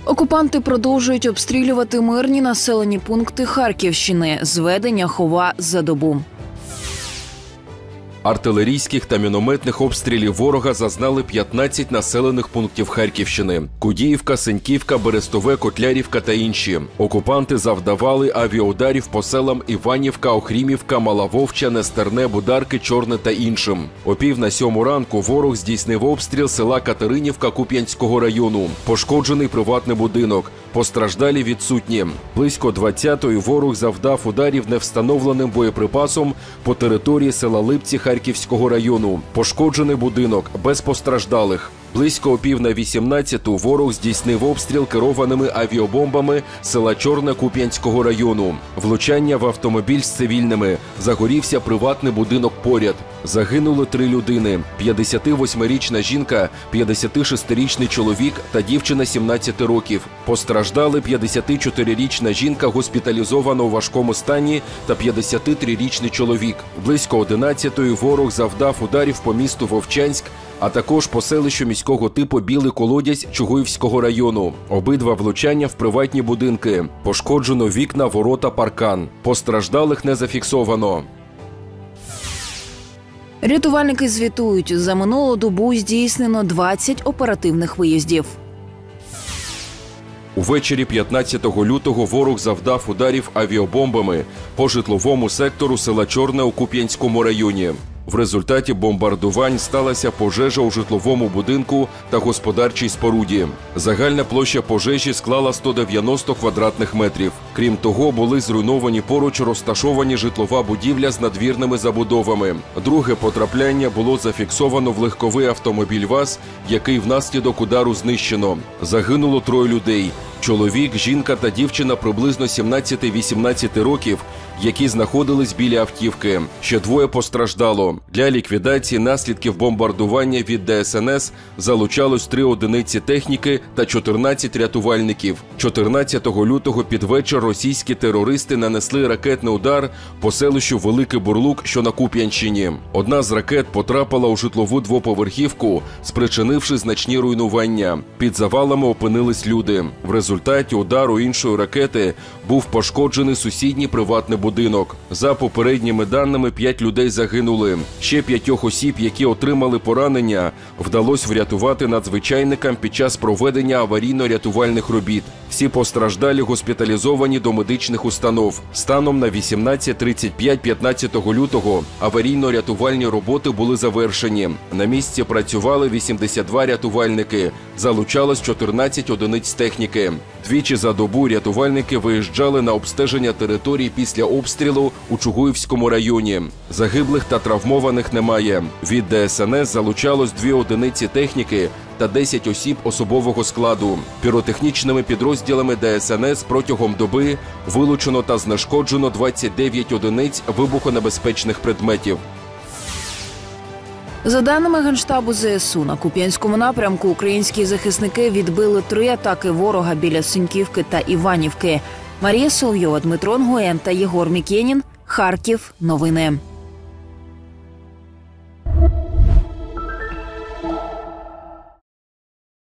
Окупанти продовжують обстрілювати мирні населені пункти Харківщини. Зведення Хова за добу. Артилерійських та мінометних обстрілів ворога зазнали 15 населених пунктів Харківщини – Кудіївка, Сеньківка, Берестове, Котлярівка та інші. Окупанти завдавали авіаударів по селам Іванівка, Охрімівка, Мала Вовча, Стерне, Бударки, Чорне та іншим. О 6:45 ранку ворог здійснив обстріл села Катеринівка Куп'янського району. Пошкоджений приватний будинок. Постраждалі відсутні. Близько 20-ї ворог завдав ударів невстановленим боєприпасом по території села Липці Харківського району. Пошкоджений будинок, без постраждалих. Близько о 17:15 ворог здійснив обстріл керованими авіабомбами села Чорне Куп'янського району. Влучання в автомобіль з цивільними. Загорівся приватний будинок поряд. Загинули 3 людини – 58-річна жінка, 56-річний чоловік та дівчина 17 років. Постраждали 54-річна жінка, госпіталізована у важкому стані, та 53-річний чоловік. Близько 11-ї ворог завдав ударів по місту Вовчанськ, а також по селищу міського типу Білий Колодязь Чугуївського району. Обидва влучання в приватні будинки. Пошкоджено вікна, ворота, паркан. Постраждалих не зафіксовано. Рятувальники звітують, за минулу добу здійснено 20 оперативних виїздів. Увечері 15 лютого ворог завдав ударів авіабомбами по житловому сектору села Чорне у Куп'янському районі. В результаті бомбардувань сталася пожежа у житловому будинку та господарчій споруді. Загальна площа пожежі склала 190 квадратних метрів. Крім того, були зруйновані поруч розташовані житлова будівля з надвірними забудовами. Друге потрапляння було зафіксовано в легковий автомобіль ВАЗ, який внаслідок удару знищено. Загинуло 3 людей. Чоловік, жінка та дівчина приблизно 17-18 років, які знаходились біля автівки. Ще 2 постраждало. Для ліквідації наслідків бомбардування від ДСНС залучалось 3 одиниці техніки та 14 рятувальників. 14 лютого під вечір російські терористи нанесли ракетний удар по селищу Великий Бурлук, що на Куп'янщині. Одна з ракет потрапила у житлову двоповерхівку, спричинивши значні руйнування. Під завалами опинились люди. В результаті удару іншої ракети був пошкоджений сусідній приватний будинок. За попередніми даними, 5 людей загинули. Ще 5 осіб, які отримали поранення, вдалося врятувати надзвичайникам під час проведення аварійно-рятувальних робіт. Всі постраждалі госпіталізовані до медичних установ. Станом на 18:35 15 лютого аварійно-рятувальні роботи були завершені. На місці працювали 82 рятувальники. Залучалось 14 одиниць техніки. Двічі за добу рятувальники виїжджали на обстеження території після обстрілу у Чугуївському районі. Загиблих та травмованих немає. Від ДСНС залучалось 2 одиниці техніки та 10 осіб особового складу. Піротехнічними підрозділами ДСНС протягом доби вилучено та знешкоджено 29 одиниць вибухонебезпечних предметів. За даними Генштабу ЗСУ, на Куп'янському напрямку українські захисники відбили 3 атаки ворога біля Сеньківки та Іванівки. Марія Соловйова, Дмитро Нгоєн та Єгор Мікенін. Харків. Новини.